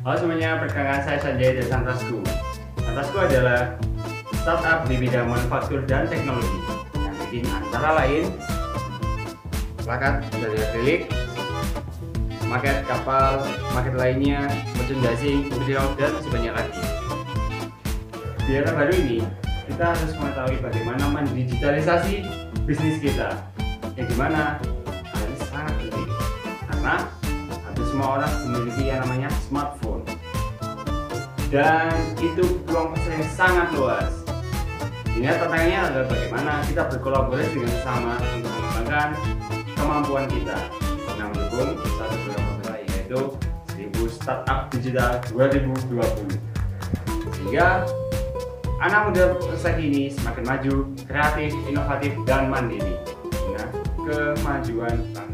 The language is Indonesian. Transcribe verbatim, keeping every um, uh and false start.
Halo semuanya, perkenalkan saya Sanjay dari Santasku. Santasku adalah startup di bidang manufaktur dan teknologi yang bikin antara lain plakat dari akrilik, maket kapal, maket lainnya, merchandising, interior, dan masih banyak lagi. Di era baru ini, kita harus mengetahui bagaimana mendigitalisasi bisnis kita, yang dimana hal ini sangat penting karena hampir semua orang memiliki yang namanya smartphone, dan itu peluang pasar yang sangat luas. Ini tantangannya adalah bagaimana kita berkolaborasi dengan sesama untuk mengembangkan kemampuan kita yang mendukung satu program pemerintah, yaitu seribu Startup Digital dua ribu dua puluh, sehingga anak muda masa kini semakin maju, kreatif, inovatif, dan mandiri dengan kemajuan